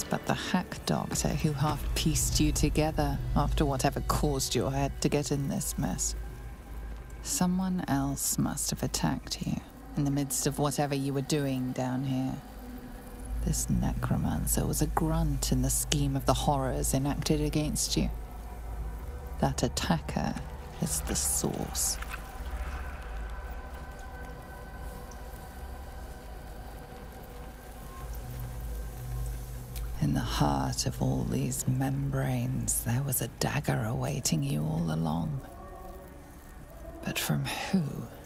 but the hack doctor who half-pieced you together after whatever caused your head to get in this mess. Someone else must have attacked you in the midst of whatever you were doing down here. This necromancer was a grunt in the scheme of the horrors enacted against you. That attacker is the source. In the heart of all these membranes, there was a dagger awaiting you all along. But from who?